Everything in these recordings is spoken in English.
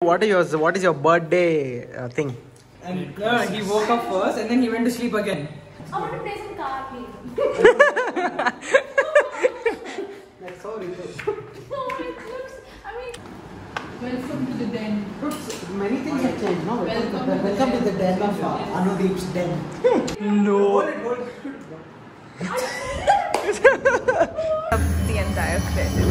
What is your birthday thing? And he woke up first and then he went to sleep again. I want to play some card game. That's so real. No, it looks. I mean. Welcome to the den. Many things have changed, no? Welcome to the den of Anudeep's den. No. The entire credit.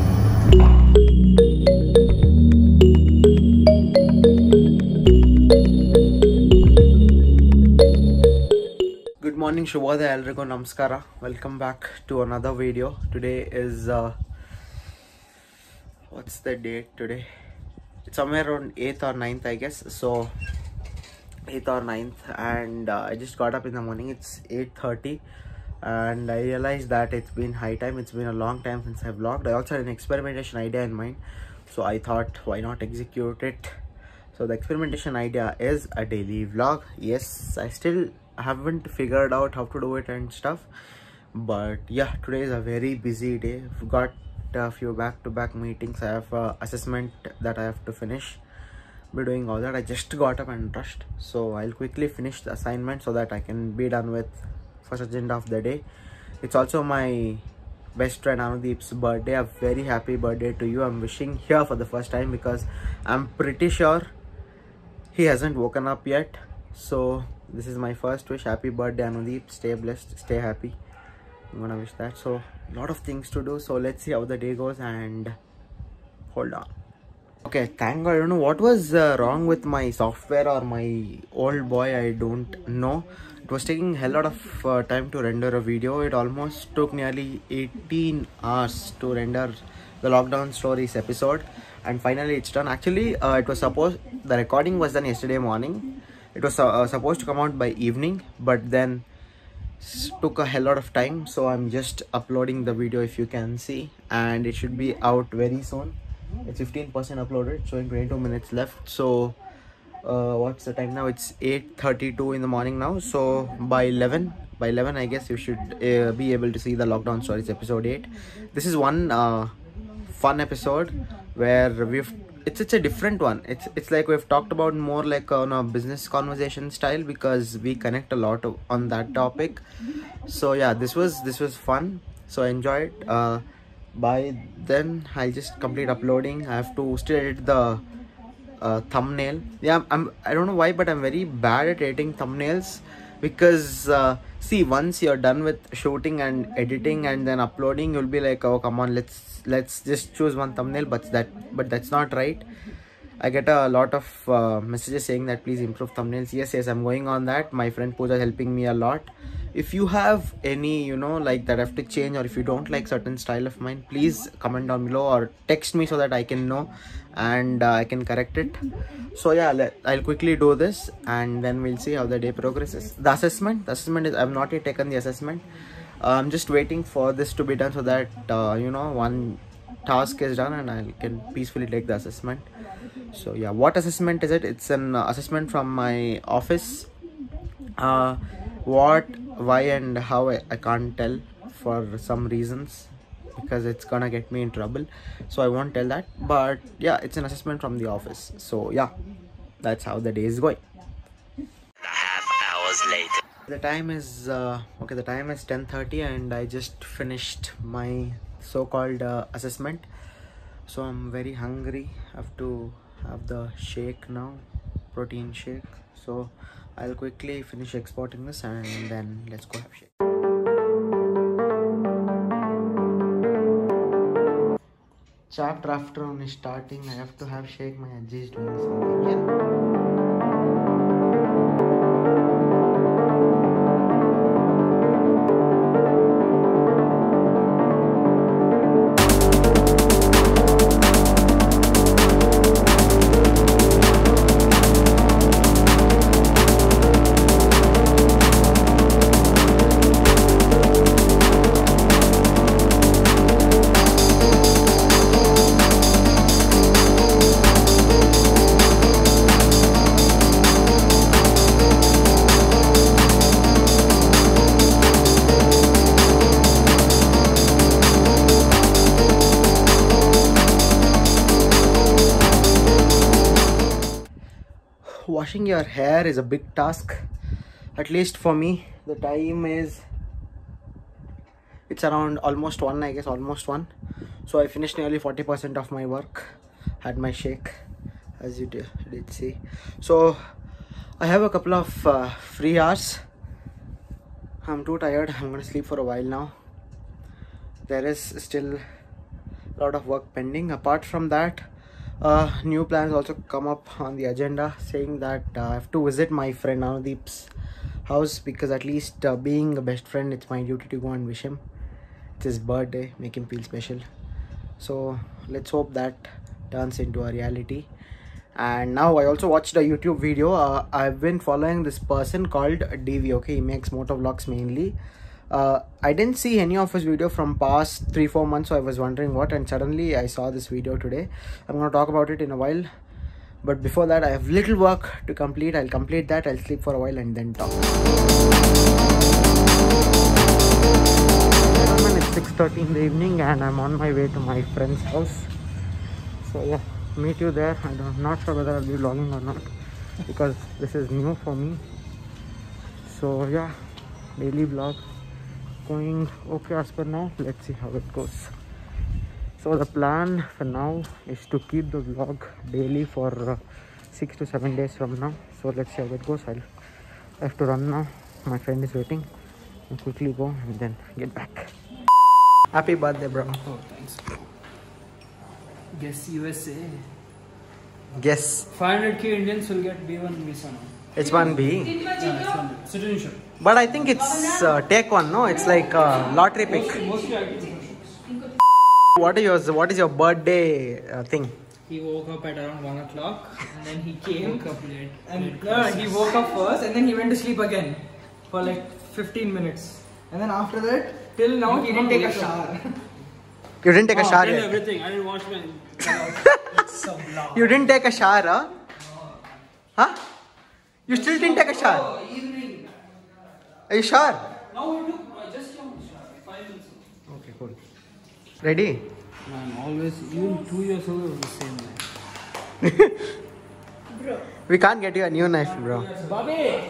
Good morning, Shubhodaya, Elrigo Namaskara. Welcome back to another video. Today is what's the date today? It's somewhere around 8th or 9th, I guess. So 8th or 9th, and I just got up in the morning. It's 8:30 and I realized that it's been high time. It's been a long time since I vlogged. I also had an experimentation idea in mind, so I thought, why not execute it? So the experimentation idea is a daily vlog. Yes, I still haven't figured out how to do it and stuff, but yeah, today is a very busy day. I've got a few back-to-back meetings. I have assessment that I have to finish. Be doing all that. I just got up and rushed, so I'll quickly finish the assignment so that I can be done with first agenda of the day. It's also my best friend Anudeep's birthday. A very happy birthday to you. I'm wishing here for the first time because I'm pretty sure he hasn't woken up yet. So this is my first wish. Happy birthday, Anudeep. Stay blessed, stay happy. I'm gonna wish that. So a lot of things to do, so let's see how the day goes. And hold on. Okay, thank God. I don't know what was wrong with my software or my old boy. I don't know. It was taking a hell lot of time to render a video. It almost took nearly 18 hours to render the Lockdown Stories episode, and finally it's done. Actually, it was supposed, the recording was done yesterday morning. It was supposed to come out by evening, but then took a hell lot of time. So I'm just uploading the video, if you can see, and it should be out very soon. It's 15% uploaded, showing 22 minutes left. So what's the time now? It's 8:32 in the morning now. So by 11 I guess you should be able to see the Lockdown Stories episode 8. This is one fun episode where it's a different one. It's like we've talked about more like on a business conversation style, because we connect a lot on that topic. So yeah, this was fun, so I enjoyed. By then I'll just complete uploading. I have to still edit the thumbnail. Yeah, I don't know why, but I'm very bad at editing thumbnails, because see, once you're done with shooting and editing and then uploading, you'll be like, oh come on, let's just choose one thumbnail. But that's not right. I get a lot of messages saying that please improve thumbnails. Yes, I'm going on that. My friend Pooja is helping me a lot. If you have any, you know, like that I have to change, or if you don't like certain style of mine, please comment down below or text me so that I can know and I can correct it. So yeah, I'll quickly do this and then we'll see how the day progresses. The assessment is, I've not yet taken the assessment. I'm just waiting for this to be done so that you know, one task is done and I can peacefully take the assessment. So yeah, what assessment is it? It's an assessment from my office. What, why and how, I can't tell for some reasons, because it's gonna get me in trouble, so I won't tell that. But yeah, it's an assessment from the office. So yeah, that's how the day is going. Half hours later. The time is okay, the time is 10:30 and I just finished my so-called assessment. So I'm very hungry. I have to have the shake now, protein shake. So I'll quickly finish exporting this and then let's go have shake. Chapter afternoon is starting. I have to have shake. My Ajji is doing something. Yeah. washing your hair is a big task, at least for me. The time is, it's around almost 1, I guess, almost 1. So I finished nearly 40% of my work, had my shake as you did see. So I have a couple of free hours. I'm too tired. I'm gonna sleep for a while now. There is still a lot of work pending. Apart from that, new plans also come up on the agenda, saying that I have to visit my friend Anudeep's house, because at least being a best friend, it's my duty to go and wish him. It's his birthday, make him feel special. So let's hope that turns into a reality. And now I also watched a YouTube video. I've been following this person called DV. Okay, he makes motovlogs mainly. I didn't see any of his video from past 3-4 months, so I was wondering what, and suddenly I saw this video today. I'm going to talk about it in a while, but before that I have little work to complete. I'll complete that, I'll sleep for a while and then talk. It's 6:30 in the evening and I'm on my way to my friend's house. So yeah, meet you there. I'm not sure whether I'll be vlogging or not, because this is new for me. So yeah, daily vlog going okay as per now. Let's see how it goes. So the plan for now is to keep the vlog daily for 6 to 7 days from now. So let's see how it goes. I have to run now. My friend is waiting. I'll quickly go and then get back. Happy birthday, bro. Oh, thanks. Guess USA. Guess. 500k Indians will get B1 visa now. H1B. Citizenship. But I think it's take one, no? It's like a lottery pick. Mostly IT. What is your birthday thing? He woke up at around 1 o'clock and then he came. Woke up late. And no, he woke up first and then he went to sleep again for like 15 minutes. And then after that, till now, he didn't take a shower. You didn't take a shower yet? Everything. I didn't wash my. You didn't take a shower, huh? Huh? You still didn't take a shower? Evening. Are you sure? No, we took just a shower. 5 minutes ago. Okay, cool. Ready? Man, always, even 2 years ago, it was the same way. Bro. We can't get you a new knife, bro. Bobby!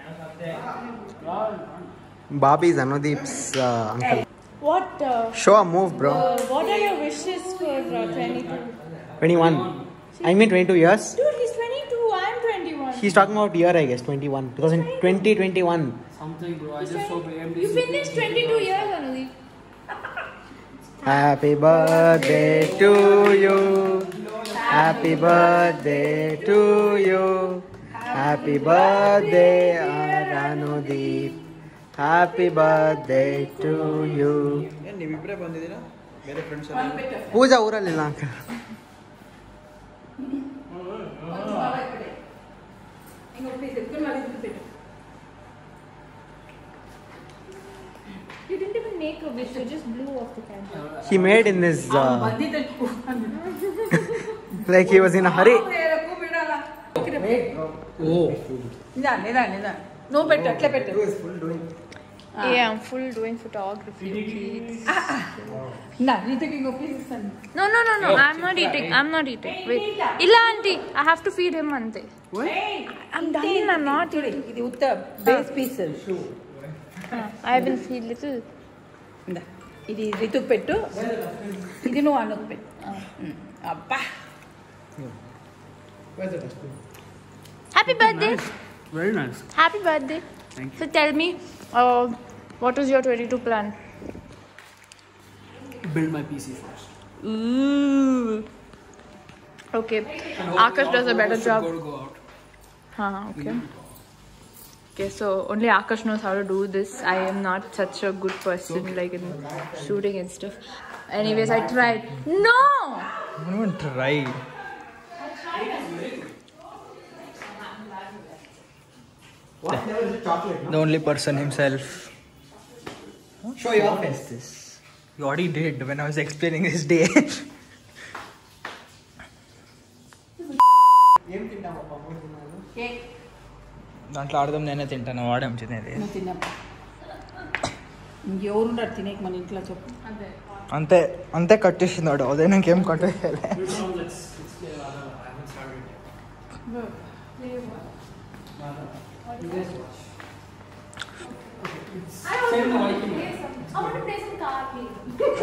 Bobby is Anudeep's uncle. What? Show a move, bro. What are your wishes for 22? 21. I mean 22 years. Dude, he's 22. I'm 21. He's talking about year, I guess, 21. Because in 2021. Something, bro. I just hope AMD. You finished 22 years, Anudeep. Happy birthday to you. Happy birthday to you. Happy birthday, Anudeep. Happy birthday to you. Pooja uralilla uncle. You didn't even make a wish, you just blew off the candle. He made in this like he was in a hurry. Oh. No better, better. Yeah, I'm full doing photography. Please. No, you taking a piece. No, I'm not eating. Wait. Illa auntie, I have to feed him auntie. What? I'm done, I'm not eating. This is the base pieces. I will feed little. This is Ritu Pettu. This is no Anuk Pettu. Abba. Happy birthday. Very nice. Happy birthday. Thank you. So tell me, what is your 22 plan? Build my PC first. Ooh. Okay. Akash does a better job. Go out. Okay. Okay, so only Akash knows how to do this. I am not such a good person like in shooting and stuff. Anyways, I tried. No! I don't even try. The only person himself. Show your face this. You already did when I was explaining this day. దాంట్లో ఆడదాం నేనే తింటాను వాడే తినేది ఇంకెవరుంటారు తినేకి మన ఇంట్లో చెప్పు అంతే అంతే కట్ చేసింది వాడు అదే నాకేం కట్ చేయాలి Play what? You guys watch. I want to play some. I want to play some card game.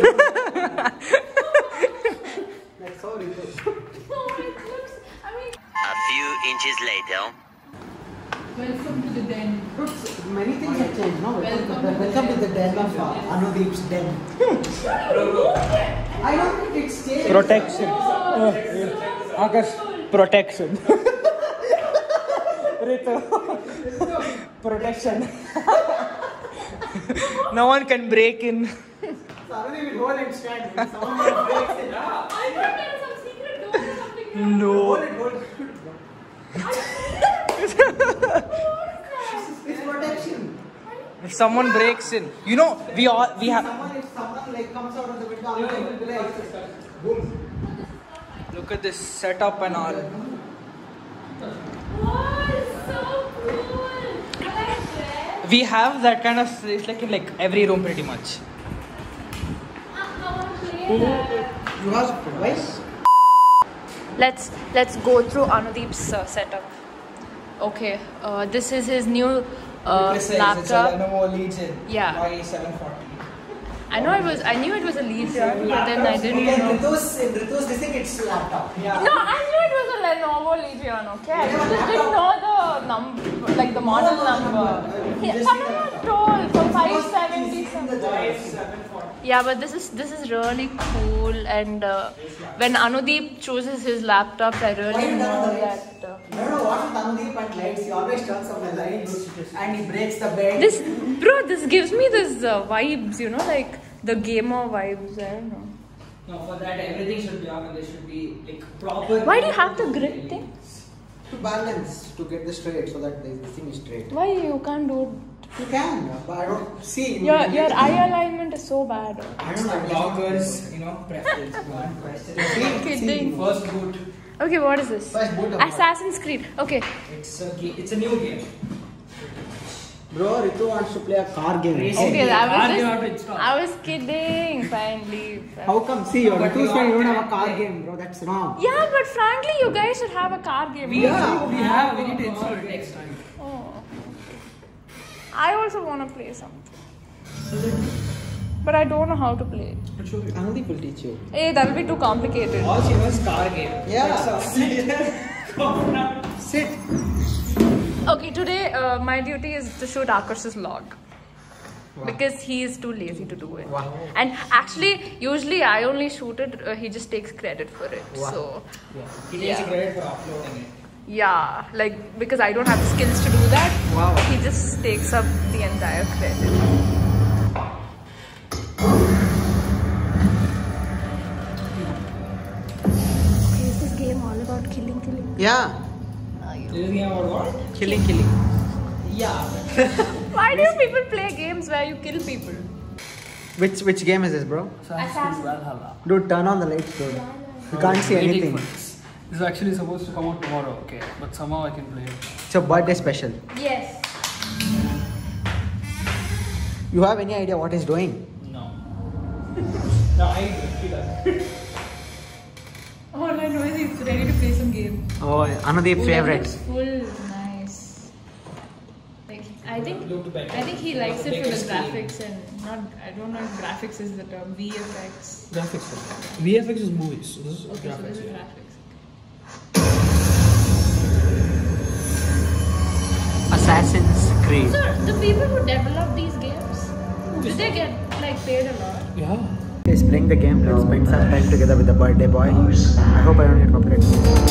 Like sorry. No, it looks. I mean. A few inches later. Welcome to the den. Many things have changed, no? Welcome to the den of Anudeep's den. I don't think it's changed. Protection. Akash, protection. Ritu. Protection. No one can break in. So Anudeep will hold and stand. When someone breaks it. I thought there was some secret door or something. No. Hold it. It's protection. If someone breaks in, you know, we have. If someone like comes out of the window, Anudeep will be like, boom. Look at this setup and all. Wow, it's so cool. I like that. We have that kind of. It's like in like every room pretty much. I want to play that. You have advice? Let's go through Anudeep's setup. Okay, this is his new laptop. It's a Lenovo Legion. Yeah. Y740. I knew it was a Legion, but then I didn't know. In Ritu's this thing, it's laptop. Yeah. No, I knew it was a Lenovo Legion. Okay, I just didn't know the number, like the model number. Yeah, someone told for 570 something. Yeah, but this is really cool, and when Anudeep chooses his laptops, I really know that. I don't know what with Anudeep and lights. He always turns on the lights and he breaks the bed. This gives me this vibes, you know, like the gamer vibes. I don't know. No, for that everything should be on and there should be like proper. Why do you have the grid thing? To balance, to get this straight so that the thing is straight. Why you can't do it? You can, but I don't see. Your eye alignment is so bad. I don't know. Bloggers, you know, preference. Kidding. First boot. Okay, what is this? First boot of Assassin's Creed. Okay. It's a new game. Bro, Ritu wants to play a car game. Okay, car you have to install. I was kidding. Fine, leave. How come? See, Ritu's saying you don't have a car game, bro. That's wrong. Yeah, but frankly, you guys should have a car game. We need to install it next time. Oh. I also want to play something. But I don't know how to play it. Anudeep will teach you. Hey, that will be too complicated. All she knows is car game. Yeah. Sit. Okay, today my duty is to shoot Akash's vlog. Wow. Because he is too lazy to do it. Wow. And actually, usually I only shoot it, he just takes credit for it. Wow. So, He takes credit for uploading it. yeah, like because I don't have the skills to do that, Wow. he just takes up the entire credit. Okay, is this game all about killing? Yeah. This game about what? Killing. Yeah. Why do people play games where you kill people? Which game is this, bro? Assassin. Valhalla. Dude, turn on the lights, dude. You can't see anything. This is actually supposed to come out tomorrow, okay? But somehow I can play it. It's a birthday special. Yes. You have any idea what he's doing? No. No, I do. He does. All I know is he's ready to play some game. Oh, Anudeep's favorite. Full nice. Like I think he likes it for the graphics and not. I don't know if graphics is the term. VFX. Graphics. VFX is movies. So this is Okay, so graphics. this is graphics. Assassin's Creed. So the people who develop these games, do they get like paid a lot? Yeah. He's playing the game. Let's spend some time together with the birthday boy. I hope I don't get copyright.